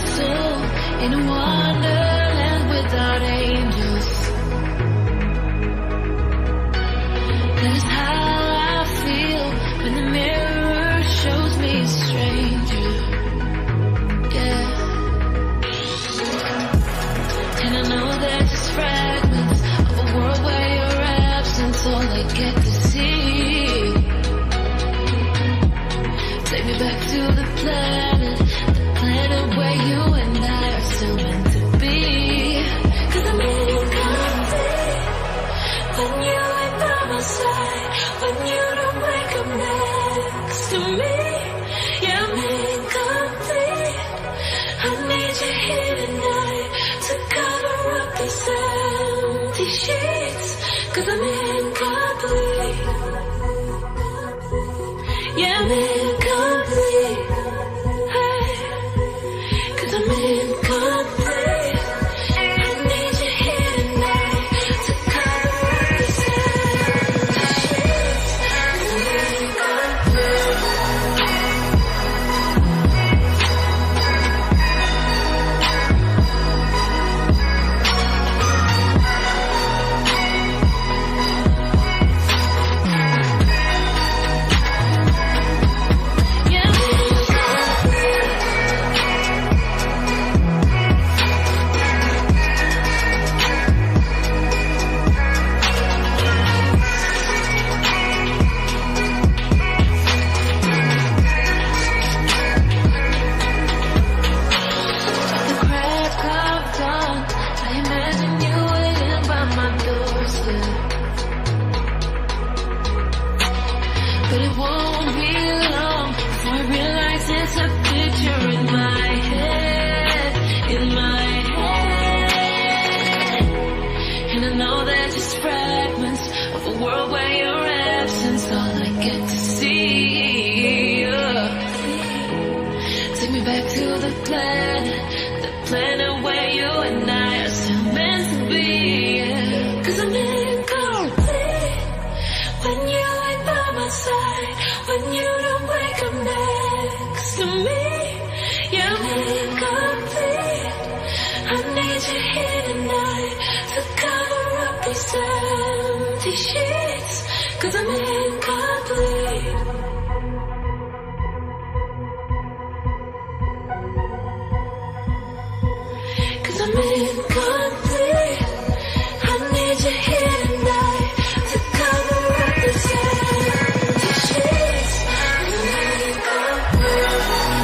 soul in a wonderland without angels. That is how I feel when the mirror shows me a stranger. Yeah. And I know they're just fragments of a world where your absence all I get to see. Take me back to the planet where you and I are still meant to be. 'Cause I'm incomplete when you ain't by my side, when you don't wake up next to me. Yeah, I'm incomplete. I need you here tonight to cover up these empty sheets. 'Cause I'm incomplete. Yeah, I'm incomplete. Hey, 'cause I'm incomplete. I need you here tonight to cover up these empty sheets. 'Cause I'm incomplete. But it won't be long before I realize it's a picture in my head, And I know they're just fragments of a world where your absence all I get to see. Take me back to the planet where you and I are still meant to be. 'Cause I'm incomplete when you ain't by my side, when you don't wake up next to me. Yeah, I'm incomplete. I need you here tonight to cover up these empty sheets. 'Cause I'm incomplete. I'm incomplete. I need you here tonight to cover up these empty sheets. I'm incomplete.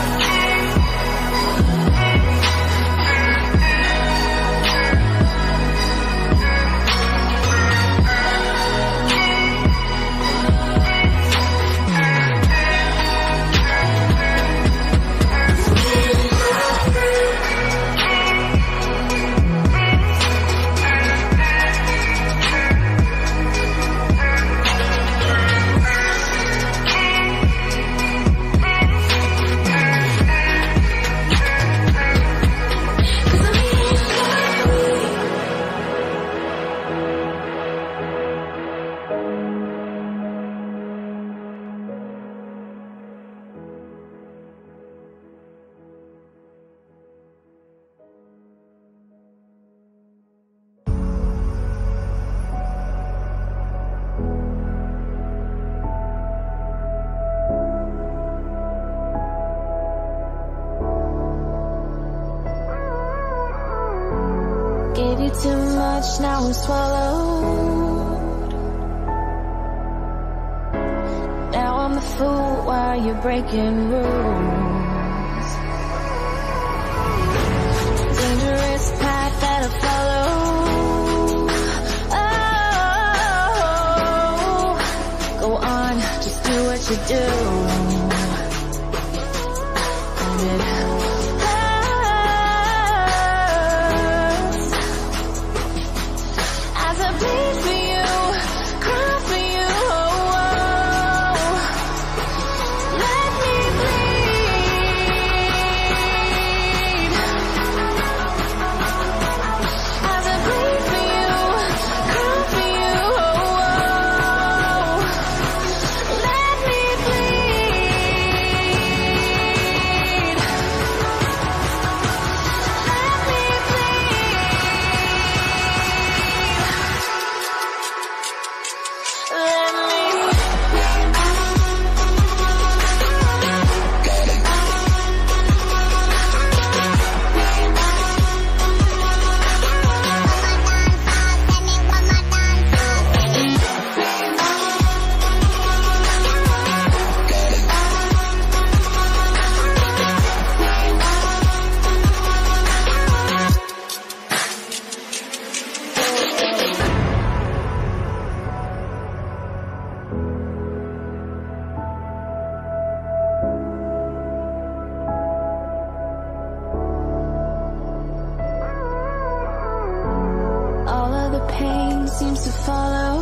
Gave you too much, now I'm swallowed. Now I'm the fool while you're breaking rules. Dangerous path that I follow. Oh, go on, just do what you do. And it bleed for you, cry for you, oh, oh. Let me bleed. As I bleed for you, cry for you, oh, oh. Let me bleed. seems to follow,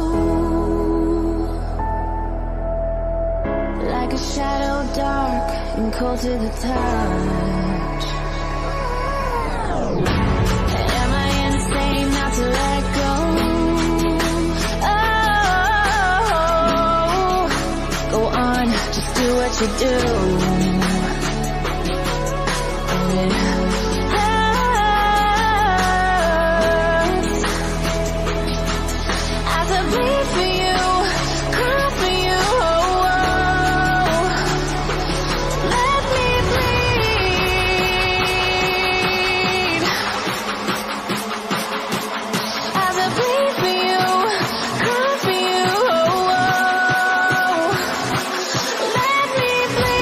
like a shadow, dark and cold to the touch. Am I insane not to let go? Oh, go on, just do what you do. And it hurts as I bleed for you, cry for you. Oh, let me bleed as I bleed for you, cry for you. Oh, let me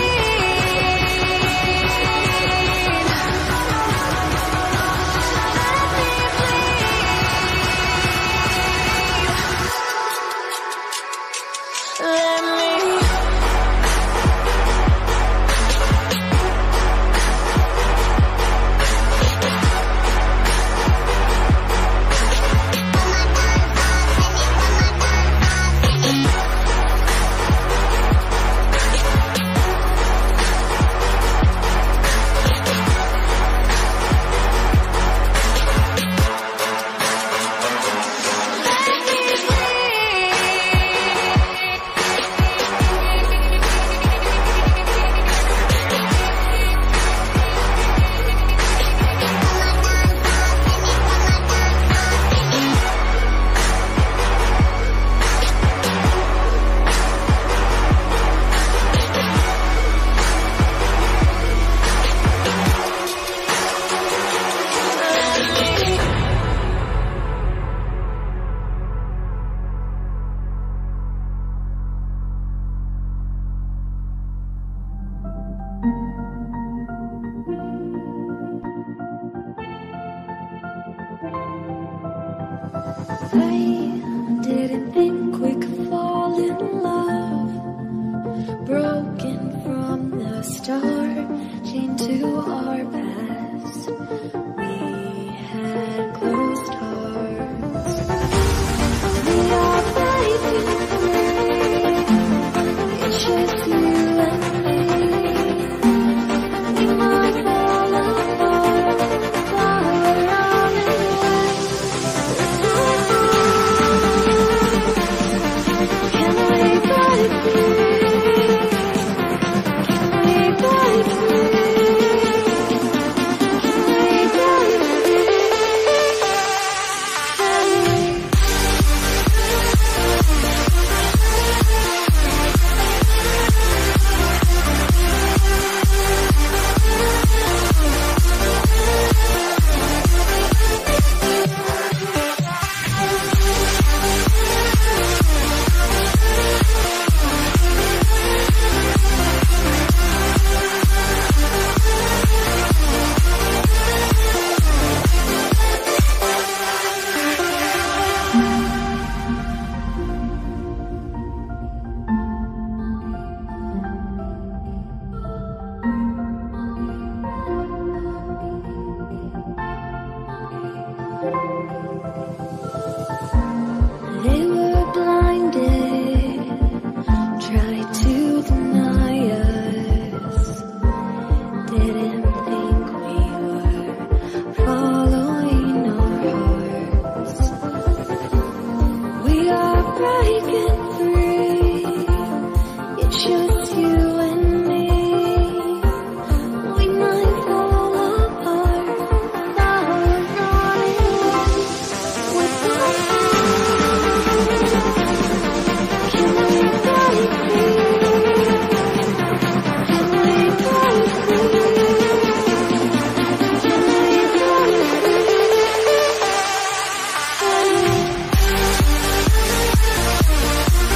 I didn't think we could fall in love, broken from the start, chained to our past. We had closed hearts. We are breaking free. It's just you and me. We might fall apart, flower on the way. Can we break free? Can we break free? Can we break They were blinded, tried to deny us, didn't think we were following our hearts. We are breaking free, it's just you and me. We might fall apart, flower running with our Can we break free? Can we break free? Can we break free?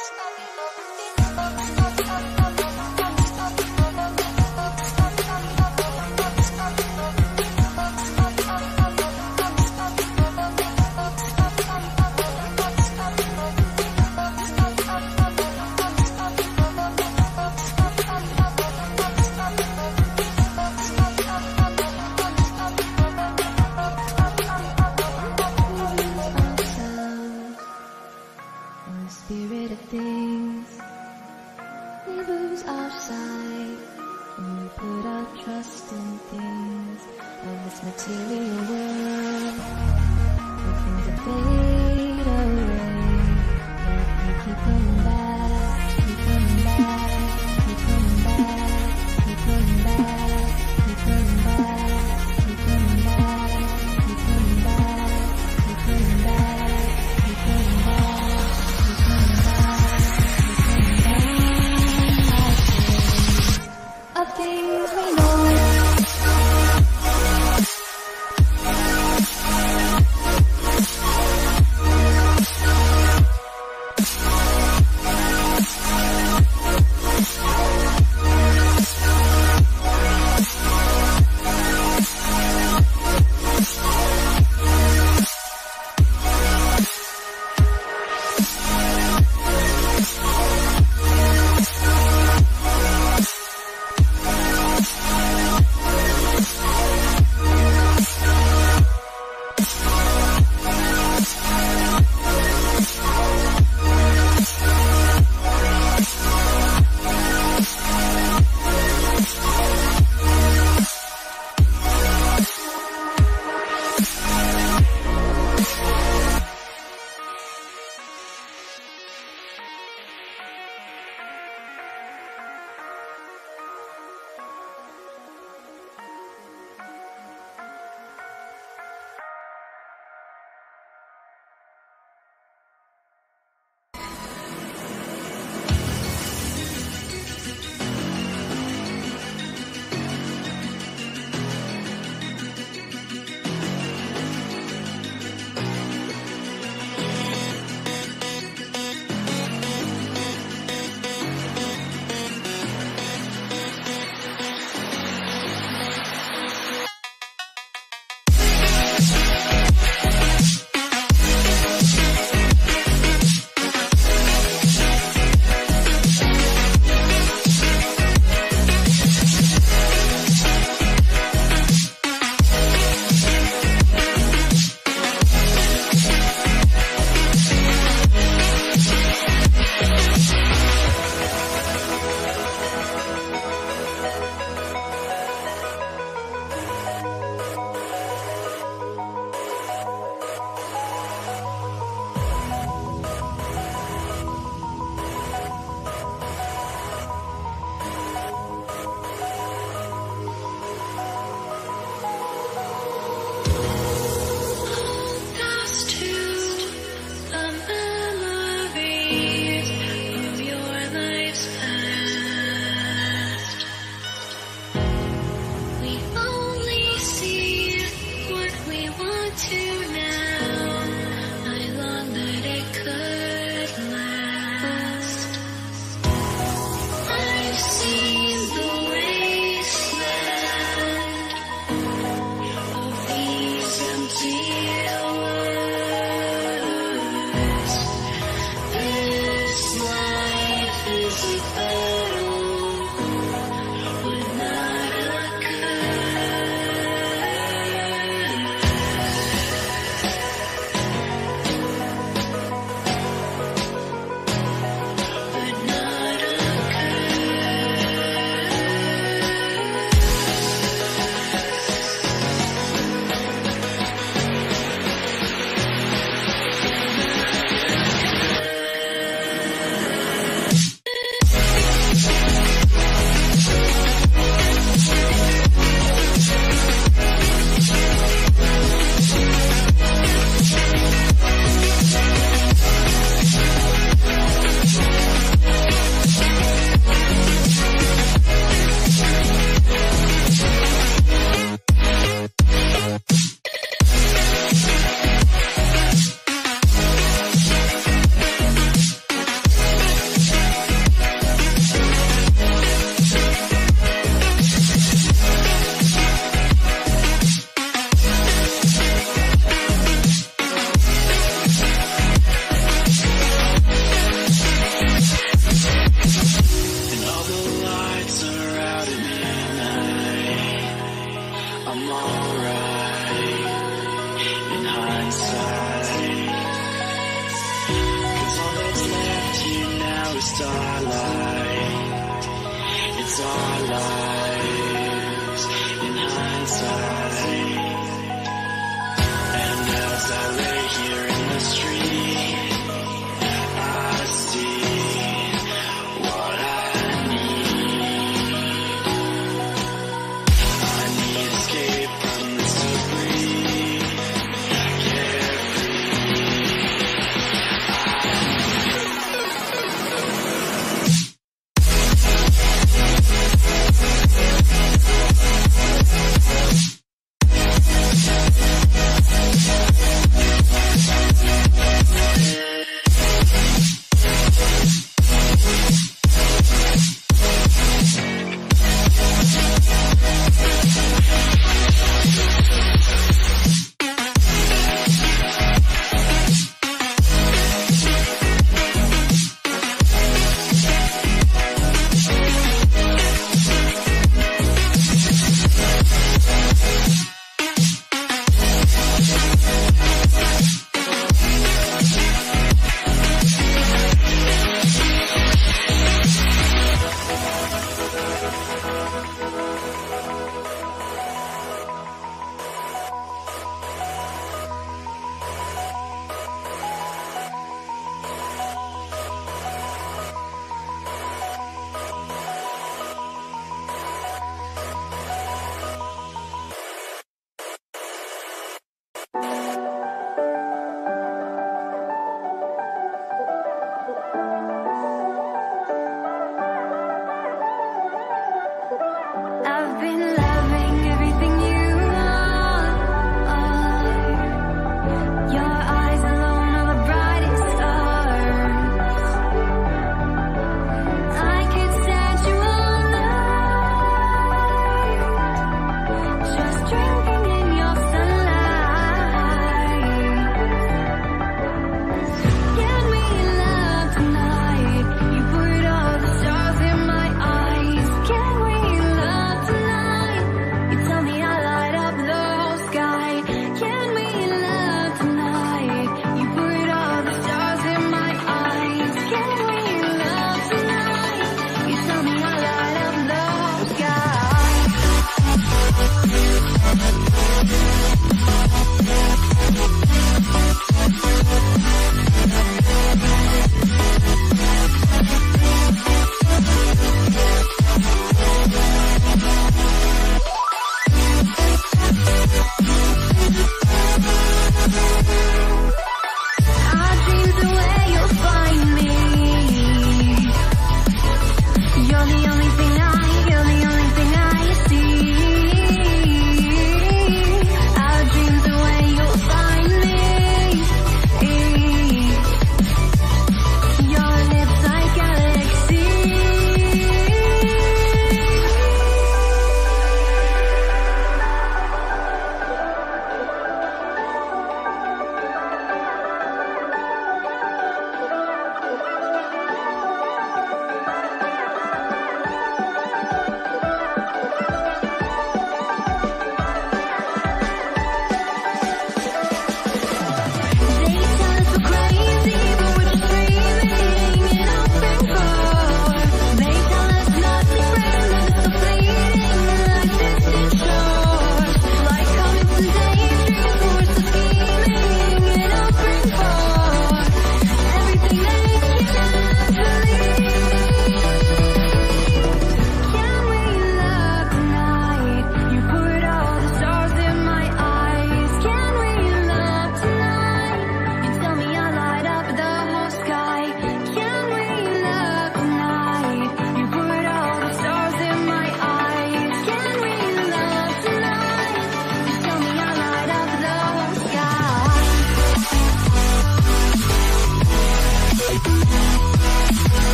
Spirit of things, we lose our sight when we put our trust in things of this material world. When things that fade away, yet we keep coming back, keep coming back, keep coming back, keep coming back, keep coming back, keep coming back, keep coming back, keep coming back, keep coming back.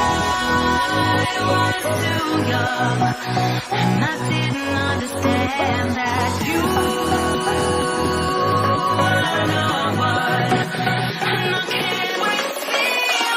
was too young, and I didn't understand that you were no one, and I can't wait to see you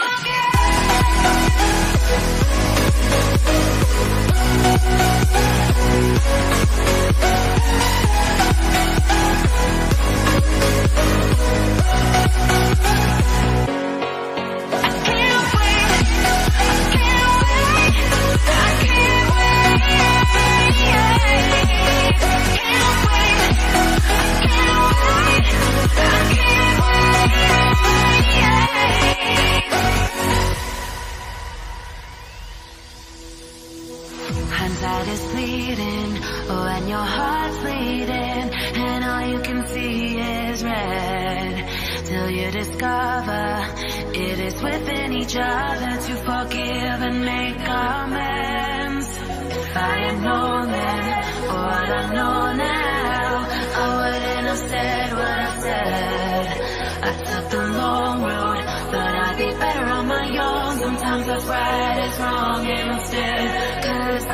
Hindsight is fleeting, oh, and your heart's bleeding, and all you can see is red, till you discover it is within each other to forgive and make amends. If I had known then, or what I know now, I wouldn't have said what I said. I took the long road, but I'd be better on my own. Sometimes what's right is wrong instead, 'cause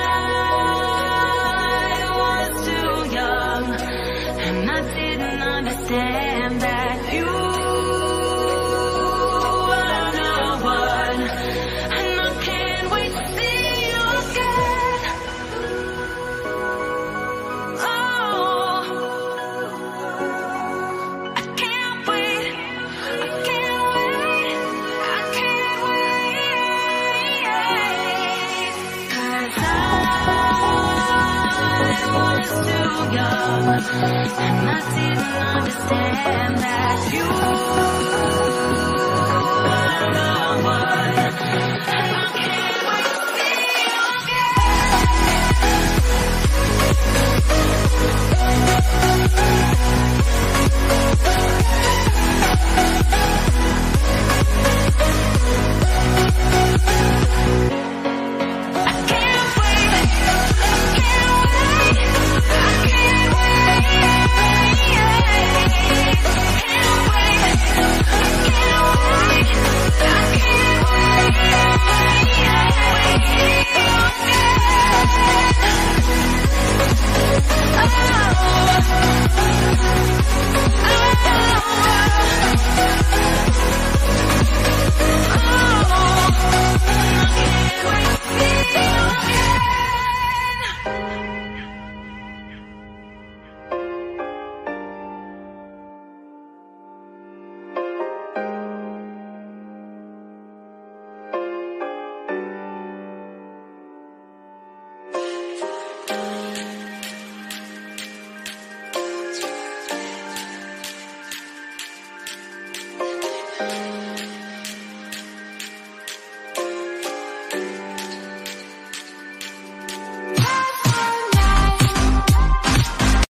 I was too young, and I didn't understand that you were no one, and I can't wait to see you again. Oh, I can't wait, I can't wait, I can't wait, 'cause I was too young, and I didn't understand that you